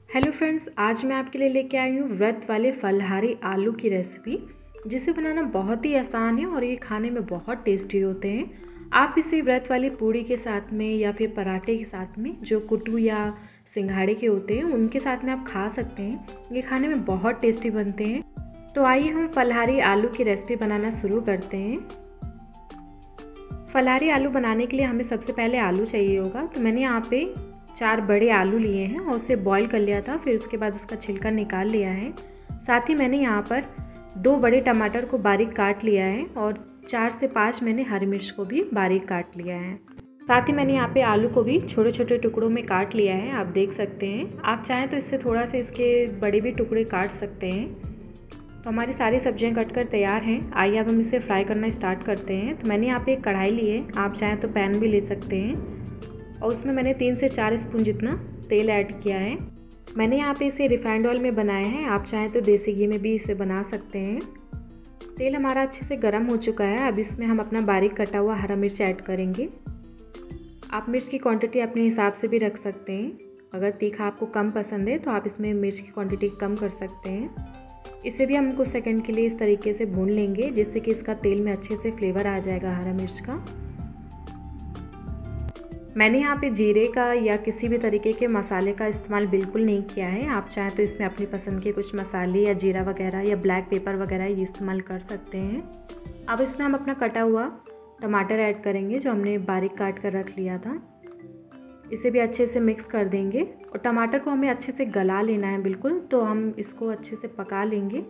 Hello friends, आज मैं आपके लिए लेके आई हूँ व्रत वाले फलहारी आलू की रेसिपी, जिसे बनाना बहुत ही आसान है और ये खाने में बहुत टेस्टी होते हैं। आप इसे व्रत वाली पूड़ी के साथ में या फिर पराठे के साथ में, जो कुटू या सिंघाड़े के होते हैं उनके साथ में आप खा सकते हैं। ये खाने में बहुत टेस्टी बनते हैं। तो आइए हम फलहारी आलू की रेसिपी बनाना शुरू करते हैं। फलहारी आलू बनाने के लिए हमें सबसे पहले आलू चाहिए होगा। तो मैंने यहाँ पे 4 बड़े आलू लिए हैं और उसे बॉईल कर लिया था, फिर उसके बाद उसका छिलका निकाल लिया है। साथ ही मैंने यहाँ पर 2 बड़े टमाटर को बारीक काट लिया है और 4 से 5 मैंने हरी मिर्च को भी बारीक काट लिया है। साथ ही मैंने यहाँ पे आलू को भी छोटे छोटे टुकड़ों में काट लिया है, आप देख सकते हैं। आप चाहें तो इससे थोड़ा सा इसके बड़े भी टुकड़े काट सकते हैं। तो हमारी सारी सब्जियां कटकर तैयार हैं। आइए अब हम इसे फ्राई करना स्टार्ट करते हैं। तो मैंने यहाँ पे एक कढ़ाई ली है, आप चाहें तो पैन भी ले सकते हैं और उसमें मैंने 3 से 4 स्पून जितना तेल ऐड किया है। मैंने यहाँ पे इसे रिफाइंड ऑयल में बनाया है, आप चाहें तो देसी घी में भी इसे बना सकते हैं। तेल हमारा अच्छे से गर्म हो चुका है। अब इसमें हम अपना बारीक कटा हुआ हरा मिर्च ऐड करेंगे। आप मिर्च की क्वांटिटी अपने हिसाब से भी रख सकते हैं। अगर तीखा आपको कम पसंद है तो आप इसमें मिर्च की क्वांटिटी कम कर सकते हैं। इसे भी हम कुछ सेकंड के लिए इस तरीके से भून लेंगे, जिससे कि इसका तेल में अच्छे से फ्लेवर आ जाएगा हरा मिर्च का। मैंने यहाँ पे जीरे का या किसी भी तरीके के मसाले का इस्तेमाल बिल्कुल नहीं किया है। आप चाहें तो इसमें अपनी पसंद के कुछ मसाले या जीरा वगैरह या ब्लैक पेपर वगैरह ये इस्तेमाल कर सकते हैं। अब इसमें हम अपना कटा हुआ टमाटर ऐड करेंगे, जो हमने बारीक काट कर रख लिया था। इसे भी अच्छे से मिक्स कर देंगे और टमाटर को हमें अच्छे से गला लेना है बिल्कुल, तो हम इसको अच्छे से पका लेंगे।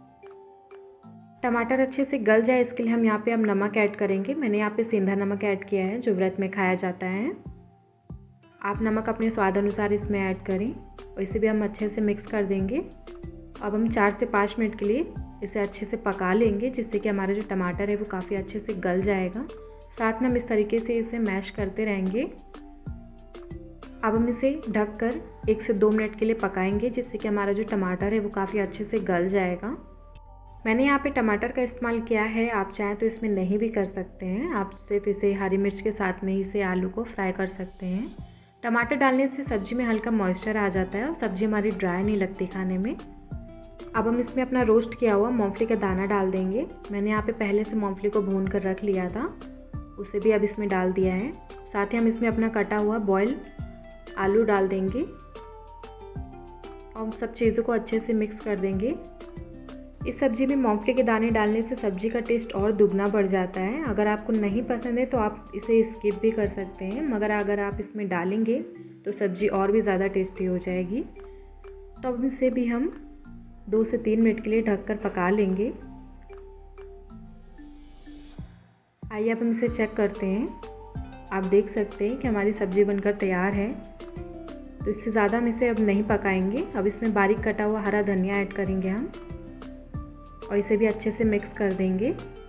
टमाटर अच्छे से गल जाए इसके लिए हम यहाँ पे अब नमक ऐड करेंगे। मैंने यहाँ पे सेंधा नमक ऐड किया है, जो व्रत में खाया जाता है। आप नमक अपने स्वाद अनुसार इसमें ऐड करें और इसे भी हम अच्छे से मिक्स कर देंगे। अब हम 4 से 5 मिनट के लिए इसे अच्छे से पका लेंगे, जिससे कि हमारा जो टमाटर है वो काफ़ी अच्छे से गल जाएगा। साथ में हम इस तरीके से इसे मैश करते रहेंगे। अब हम इसे ढककर 1 से 2 मिनट के लिए पकाएंगे, जिससे कि हमारा जो टमाटर है वो काफ़ी अच्छे से गल जाएगा। मैंने यहाँ पे टमाटर का इस्तेमाल किया है, आप चाहें तो इसमें नहीं भी कर सकते हैं। आप सिर्फ इसे हरी मिर्च के साथ में ही इसे आलू को फ्राई कर सकते हैं। टमाटर डालने से सब्जी में हल्का मॉइस्चर आ जाता है और सब्जी हमारी ड्राई नहीं लगती खाने में। अब हम इसमें अपना रोस्ट किया हुआ मूंगफली का दाना डाल देंगे। मैंने यहाँ पे पहले से मूंगफली को भून कर रख लिया था, उसे भी अब इसमें डाल दिया है। साथ ही हम इसमें अपना कटा हुआ बॉयल आलू डाल देंगे और सब चीज़ों को अच्छे से मिक्स कर देंगे। इस सब्जी में मूंगफली के दाने डालने से सब्जी का टेस्ट और दुगना बढ़ जाता है। अगर आपको नहीं पसंद है तो आप इसे स्किप भी कर सकते हैं, मगर अगर आप इसमें डालेंगे तो सब्जी और भी ज़्यादा टेस्टी हो जाएगी। तो अब इसे भी हम 2 से 3 मिनट के लिए ढककर पका लेंगे। आइए अब हम इसे चेक करते हैं। आप देख सकते हैं कि हमारी सब्जी बनकर तैयार है। तो इससे ज़्यादा हम इसे अब नहीं पकाएंगे। अब इसमें बारीक कटा हुआ हरा धनिया ऐड करेंगे हम और इसे भी अच्छे से मिक्स कर देंगे।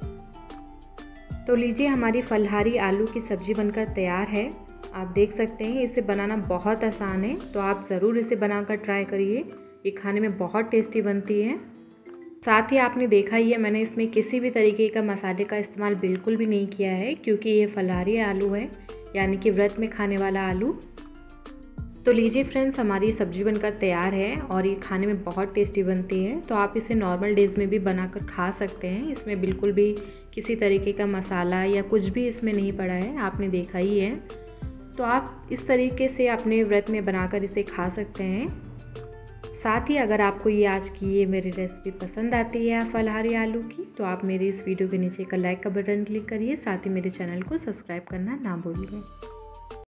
तो लीजिए, हमारी फलहारी आलू की सब्ज़ी बनकर तैयार है। आप देख सकते हैं इसे बनाना बहुत आसान है, तो आप ज़रूर इसे बनाकर ट्राई करिए। ये खाने में बहुत टेस्टी बनती है। साथ ही आपने देखा ही है, मैंने इसमें किसी भी तरीके का मसाले का इस्तेमाल बिल्कुल भी नहीं किया है, क्योंकि ये फलहारी आलू है, यानी कि व्रत में खाने वाला आलू। तो लीजिए फ्रेंड्स, हमारी सब्जी बनकर तैयार है और ये खाने में बहुत टेस्टी बनती है। तो आप इसे नॉर्मल डेज़ में भी बनाकर खा सकते हैं। इसमें बिल्कुल भी किसी तरीके का मसाला या कुछ भी इसमें नहीं पड़ा है, आपने देखा ही है। तो आप इस तरीके से अपने व्रत में बनाकर इसे खा सकते हैं। साथ ही अगर आपको ये आज की ये मेरी रेसिपी पसंद आती है फलहारी आलू की, तो आप मेरी इस वीडियो के नीचे का लाइक का बटन क्लिक करिए। साथ ही मेरे चैनल को सब्सक्राइब करना ना भूलिए।